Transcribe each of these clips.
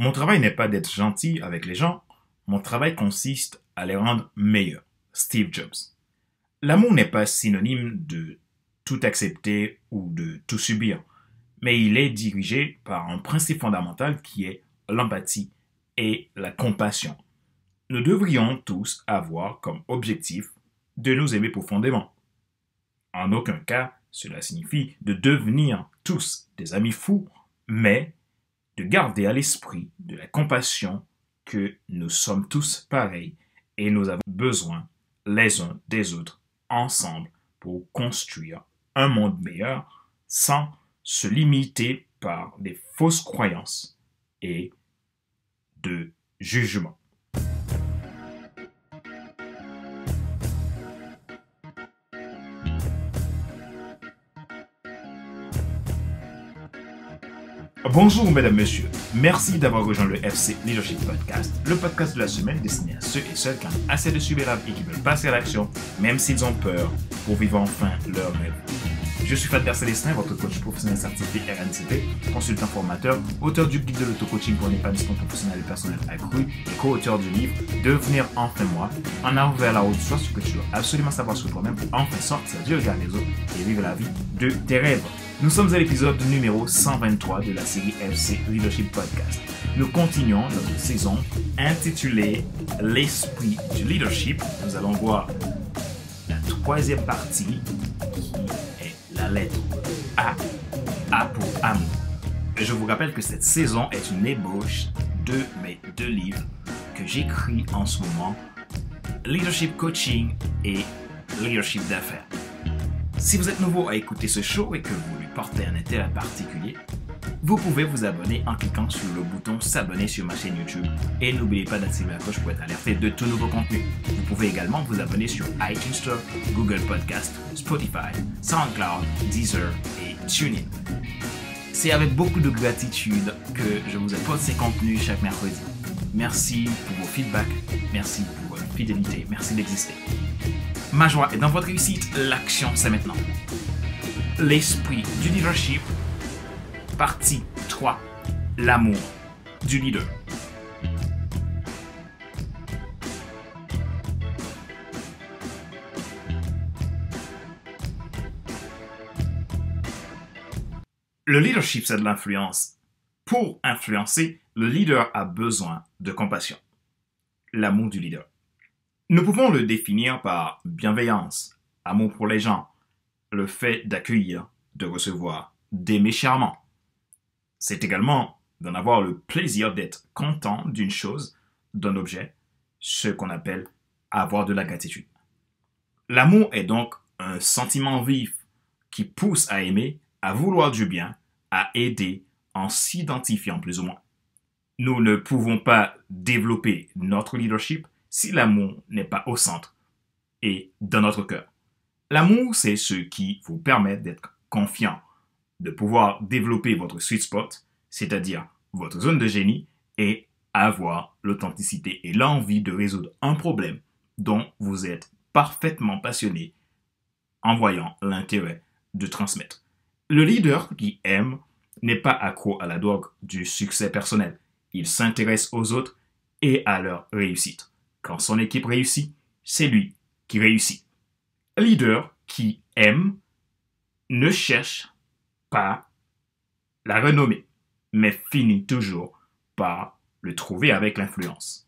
Mon travail n'est pas d'être gentil avec les gens, mon travail consiste à les rendre meilleurs. Steve Jobs. L'amour n'est pas synonyme de tout accepter ou de tout subir, mais il est dirigé par un principe fondamental qui est l'empathie et la compassion. Nous devrions tous avoir comme objectif de nous aimer profondément. En aucun cas, cela signifie de devenir tous des amis fous, mais de garder à l'esprit de la compassion que nous sommes tous pareils et nous avons besoin les uns des autres ensemble pour construire un monde meilleur sans se limiter par des fausses croyances et de jugements. Bonjour mesdames, messieurs. Merci d'avoir rejoint le FC Leadership Podcast, le podcast de la semaine destiné à ceux et celles qui ont assez de subir la vie et qui veulent passer à l'action, même s'ils ont peur, pour vivre enfin leur rêve. Je suis Fadler Célestin, votre coach professionnel certifié RNCP, consultant formateur, auteur du guide de l'auto-coaching pour un épanouissement professionnel et personnel accru et co-auteur du livre « Devenir enfin moi », en avant vers la haute soit ce que tu dois absolument savoir sur toi-même pour enfin sortir du regard des autres et vivre la vie de tes rêves. Nous sommes à l'épisode numéro 123 de la série FC Leadership Podcast. Nous continuons notre saison intitulée « L'esprit du leadership ». Nous allons voir la troisième partie qui est la lettre A pour amour. Je vous rappelle que cette saison est une ébauche de mes deux livres que j'écris en ce moment, Leadership Coaching et Leadership d'affaires. Si vous êtes nouveau à écouter ce show et que vous lui portez un intérêt particulier, vous pouvez vous abonner en cliquant sur le bouton s'abonner sur ma chaîne YouTube et n'oubliez pas d'activer la cloche pour être alerté de tout nouveau contenu. Vous pouvez également vous abonner sur iTunes Store, Google Podcast, Spotify, SoundCloud, Deezer et TuneIn. C'est avec beaucoup de gratitude que je vous apporte ces contenus chaque mercredi. Merci pour vos feedbacks, merci pour votre fidélité, merci d'exister. Ma joie est dans votre réussite, l'action c'est maintenant. L'esprit du leadership, partie 3, l'amour du leader. Le leadership, c'est de l'influence. Pour influencer, le leader a besoin de compassion. L'amour du leader. Nous pouvons le définir par bienveillance, amour pour les gens, le fait d'accueillir, de recevoir, d'aimer chèrement. C'est également d'en avoir le plaisir d'être content d'une chose, d'un objet, ce qu'on appelle avoir de la gratitude. L'amour est donc un sentiment vif qui pousse à aimer, à vouloir du bien, à aider en s'identifiant plus ou moins. Nous ne pouvons pas développer notre leadership si l'amour n'est pas au centre et dans notre cœur. L'amour, c'est ce qui vous permet d'être confiant, de pouvoir développer votre sweet spot, c'est-à-dire votre zone de génie, et avoir l'authenticité et l'envie de résoudre un problème dont vous êtes parfaitement passionné en voyant l'intérêt de transmettre. Le leader qui aime n'est pas accro à la drogue du succès personnel. Il s'intéresse aux autres et à leur réussite. Quand son équipe réussit, c'est lui qui réussit. Leader qui aime ne cherche pas la renommée, mais finit toujours par le trouver avec l'influence.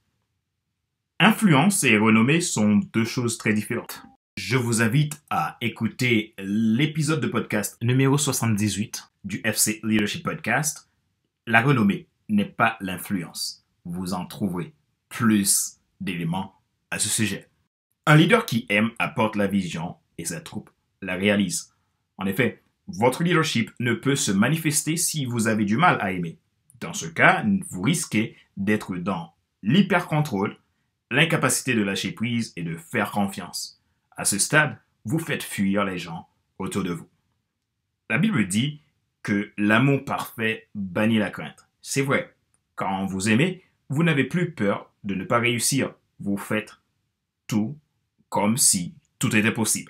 Influence et renommée sont deux choses très différentes. Je vous invite à écouter l'épisode de podcast numéro 78 du FC Leadership Podcast. La renommée n'est pas l'influence. Vous en trouverez plus d'éléments à ce sujet. Un leader qui aime apporte la vision et sa troupe la réalise. En effet, votre leadership ne peut se manifester si vous avez du mal à aimer. Dans ce cas, vous risquez d'être dans l'hyper-contrôle, l'incapacité de lâcher prise et de faire confiance. À ce stade, vous faites fuir les gens autour de vous. La Bible dit que l'amour parfait bannit la crainte. C'est vrai, quand vous aimez, vous n'avez plus peur de ne pas réussir. Vous faites tout comme si tout était possible.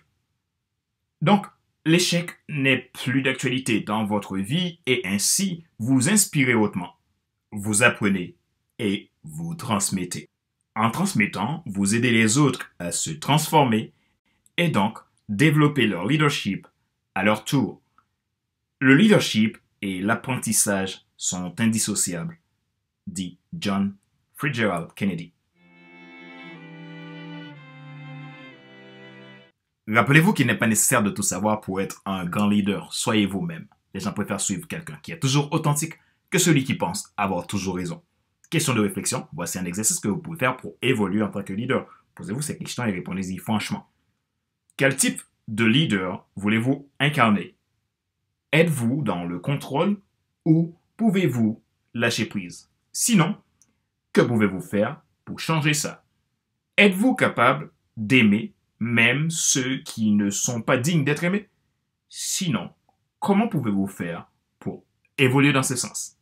Donc, l'échec n'est plus d'actualité dans votre vie et ainsi vous inspirez hautement. vous apprenez et vous transmettez. En transmettant, vous aidez les autres à se transformer et donc développer leur leadership à leur tour. Le leadership et l'apprentissage sont indissociables, dit John Fitzgerald Kennedy. Rappelez-vous qu'il n'est pas nécessaire de tout savoir pour être un grand leader. Soyez vous-même. Les gens préfèrent suivre quelqu'un qui est toujours authentique que celui qui pense avoir toujours raison. Question de réflexion, voici un exercice que vous pouvez faire pour évoluer en tant que leader. Posez-vous ces questions et répondez-y franchement. Quel type de leader voulez-vous incarner? Êtes-vous dans le contrôle ou pouvez-vous lâcher prise? Sinon, que pouvez-vous faire pour changer ça? Êtes-vous capable d'aimer même ceux qui ne sont pas dignes d'être aimés? Sinon, comment pouvez-vous faire pour évoluer dans ce sens?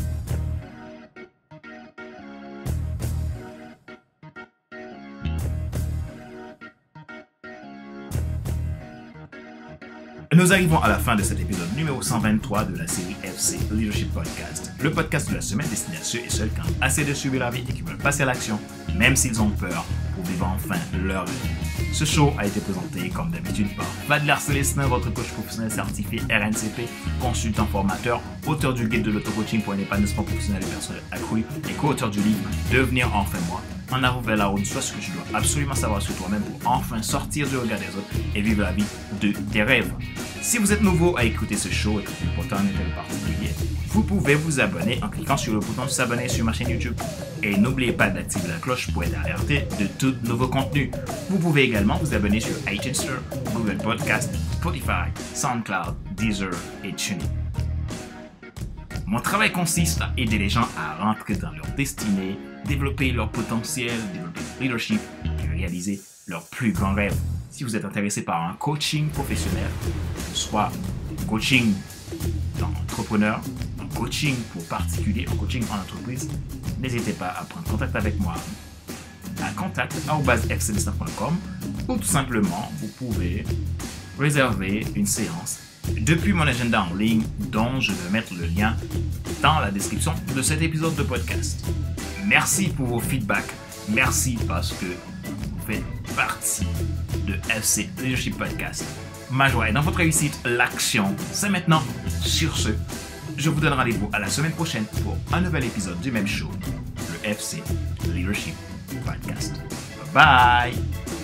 Nous arrivons à la fin de cet épisode numéro 123 de la série FC Leadership Podcast, le podcast de la semaine destiné à ceux et celles qui ont assez de suivre la vie et qui veulent passer à l'action, même s'ils ont peur, pour vivre enfin leur vie. Ce show a été présenté comme d'habitude par Vadler Célestin, votre coach professionnel certifié RNCP, consultant formateur, auteur du guide de l'auto-coaching pour un épanouissement professionnel et personnel accru et co-auteur du livre Devenir enfin moi. En avant vers la route, soit ce que tu dois absolument savoir sur toi-même pour enfin sortir du regard des autres et vivre la vie de tes rêves. Si vous êtes nouveau à écouter ce show et que vous portez un intérêt particulier, vous pouvez vous abonner en cliquant sur le bouton de s'abonner sur ma chaîne YouTube. Et n'oubliez pas d'activer la cloche pour être alerté de tous nouveaux contenus. Vous pouvez également vous abonner sur iTunes Store, Google Podcast, Spotify, SoundCloud, Deezer et TuneIn. Mon travail consiste à aider les gens à rentrer dans leur destinée, développer leur potentiel, développer leur leadership et réaliser leurs plus grands rêves. Si vous êtes intéressé par un coaching professionnel, soit coaching d'entrepreneur, un coaching pour particulier, un coaching en entreprise, n'hésitez pas à prendre contact avec moi à contact@fcdestin.com ou tout simplement, vous pouvez réserver une séance depuis mon agenda en ligne dont je vais mettre le lien dans la description de cet épisode de podcast. Merci pour vos feedbacks. Merci parce que vous faites partie de FC Leadership Podcast. Ma joie est dans votre réussite. L'action, c'est maintenant. Sur ce, je vous donne rendez-vous à la semaine prochaine pour un nouvel épisode du même show, le FC Leadership Podcast. Bye bye!